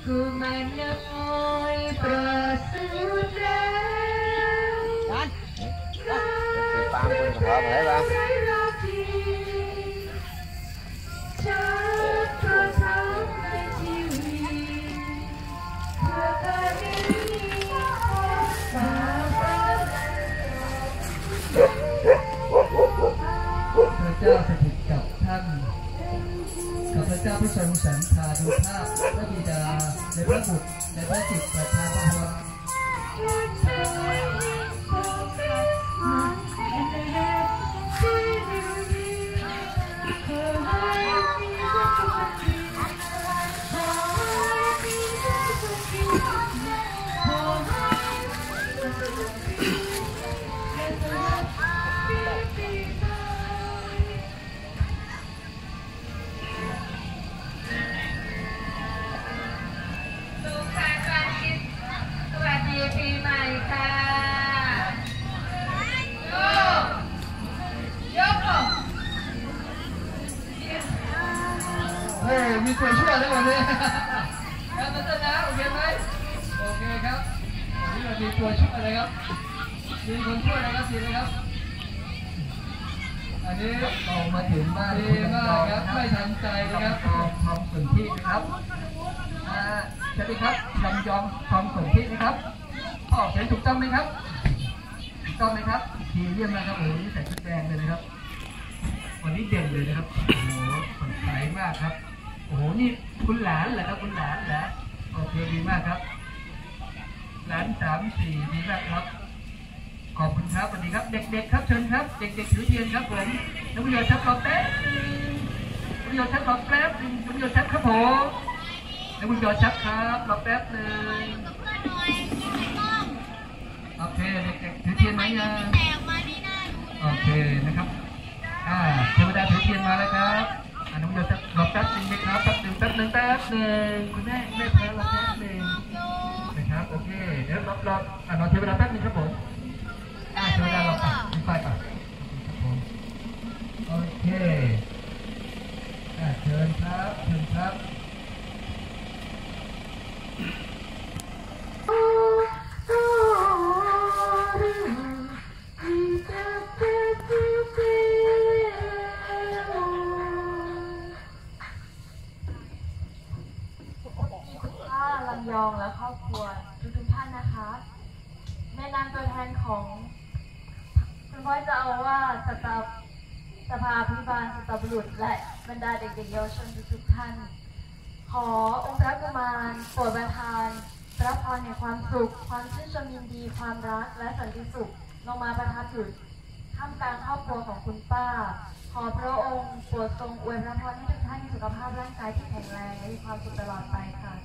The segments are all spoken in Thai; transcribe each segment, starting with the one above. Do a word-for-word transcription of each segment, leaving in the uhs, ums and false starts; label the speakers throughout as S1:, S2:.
S1: กุมารน้อยประสูติแล้ว
S2: ปามคนขอมาให้บ้าง
S3: พระเจ้าสถิตกับท่านข้าพเจ้าผู้ทรงสรรพาดูภาพพระบิดาในพระบุตรในพระจิตประทานพระพรมีตัวช่วยแล้วหมดเลยครับนักศึกษาโอเคไหมโอเคครับวันนี้เรามีตัวช่วยเลยครับมีคนช่วยนะครับดีเลยครับอันนี้ออกมาถึงบ้านดีมากครับไม่ทันใจนะครับทองทองสนธินะครับอ่าใช่ไหมครับลำยองทองสนธินะครับออกเสียงถูกต้องไหมครับถูกต้องไหมครับทีเยี่ยมนะครับโอ้โหนี่ใส่ชุดแดงเลยนะครับวันนี้เด่นเลยนะครับโอ้โหสดใสมากครับโอ้โหนี่คุณหลานเหรอครับคุณหลานเหรอโอเคดีมากครับหลานสามสี่ดีมากครับขอบคุณครับสวัสดีครับเด็กๆครับเชิญครับเด็กๆถือเทียนครับผมนักวิทยาชักรอแป๊บนักวิทยาชักรอแป๊บนักวิทยาชักครับผมนักวิทยาชักครับรอแป๊บหนึ่งโอเคเด็กๆถือเทียนไหมยังโอเคนะครับอ่าเทวดาถือเทียนมาแล้วครับอนุโมทนารอแป๊บนึงนะครับแป๊บนึงแป๊บนึงแป๊บนึงคุณแม่แม่เพลินรอแป๊บนึงนะครับโอเคเดี๋ยวรอรออ่านอเทวดาแป๊บนึงครับผมอ่าเทวดารอก่อนขึ้นไปก่อนโอเคอ่าเชิญครับเชิญครับ
S4: ลำยองและครอบครัวทุกๆท่านนะคะในนามตัวแทนของคุณพ่อเจ้าอาวาสสตาฟสภาพิบาลสตาบุรุษและบรรดาเด็กๆเยาวชนทุกๆท่านขอองค์พระกุมารโปรดประทานพระพรแห่งความสุขความชื่นชมยินดีความรักและสันติสุขลงมาประทับอยู่ท่ามกลางครอบครัวของคุณป้าขอพระองค์โปรดทรงอวยพรให้ทุกท่านมีสุขภาพร่างกายที่แข็งแรงและมีความสุขตลอดไปค่ะ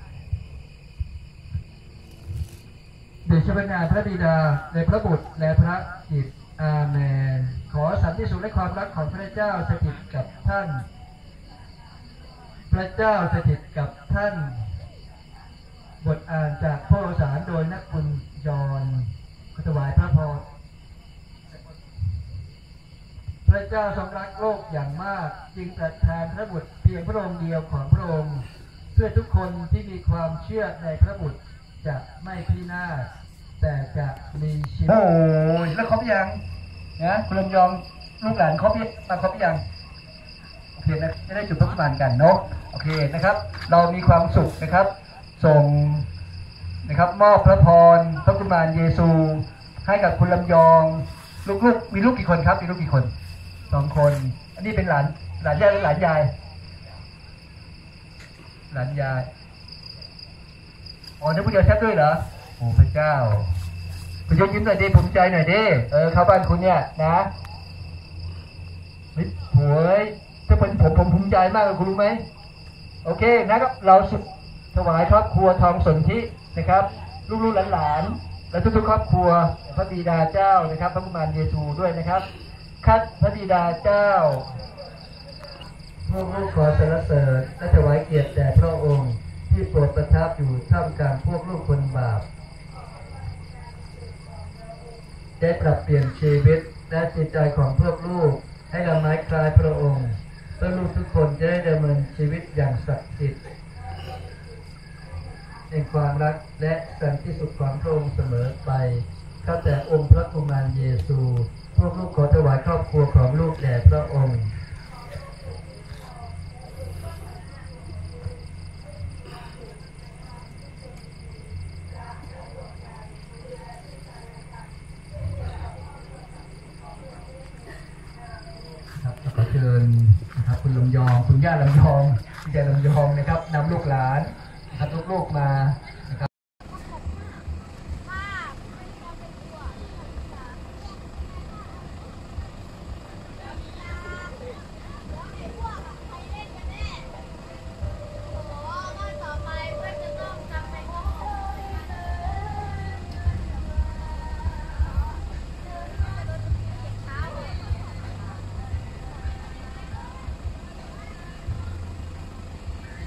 S3: เดชะพระนามพระบิดาในพระบุตรและพระจิตอาเมนขอสันติสุขและความรักของพระเจ้าสถิตกับท่านพระเจ้าสถิตกับท่านบทอ่านจากพระโอษฐ์โดยนักบุญยอนถวายพระพรพระเจ้าทรงรักโลกอย่างมากจึงประทานพระบุตรเพียงพระองค์เดียวของพระองค์เพื่อทุกคนที่มีความเชื่อในพระบุตรจะไม่พินาศแต่จะมีชีวิตโอ้ยแล้วครบยังนะคุณลำยองลูกหลานครบมาครบยังโอเคนะจะได้จุดพระกุมารกันเนาะโอเคนะครับเรามีความสุขนะครับส่งนะครับมอบพระพรพระกุมารเยซูให้กับคุณลำยองลูกๆมีลูกกี่คนครับมีลูกกี่คนสองคนอันนี้เป็นหลานหลานยายหรือหลานยายหลานยายอ๋อนึกว่าจะแชทด้วยเหรอโอ้พระเจ้าคุณยกยิ้มหน่อยดิภูมิใจหน่อยดิเออเข้าบ้านคุณเนี่ยนะเฮ้ยโหยถ้าเป็นผมผมภูมิใจมากเลยคุณรู้ไหมโอเคนะครับเราถวายครอบครัวทองสนธินะครับลูกๆหลานๆและทุกๆครอบครัวพระบิดาเจ้านะครับพระกุมารเยซูด้วยนะครับคัดพระบิดาเจ้าพวกลูกขอสรรเสริญและถวายเกียรติแด่พระองค์ที่โปรดประทับอยู่ท่ามกลางพวกลูกคนบาปได้ปรับเปลี่ยนชีวิตและจิตใจของพวกลูกให้ละไม้คล้ายพระองค์เพื่อลูกทุกคนจะได้ดำเนินชีวิตอย่างศักดิ์สิทธิ์ความรักและสันติสุขของพระองค์เสมอไปข้าแต่องค์พระกุมารเยซูพวกลูกขอถวายครอบครัวของลูกแด่พระองค์ครับขอเชิญนะครับคุณลำยองคุณย่าลำยองคุณย่าลำยองนะครับนำลูกหลานนะครับลูกๆมานะครับ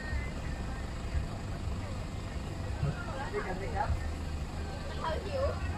S3: ด้วยกันไหมครับ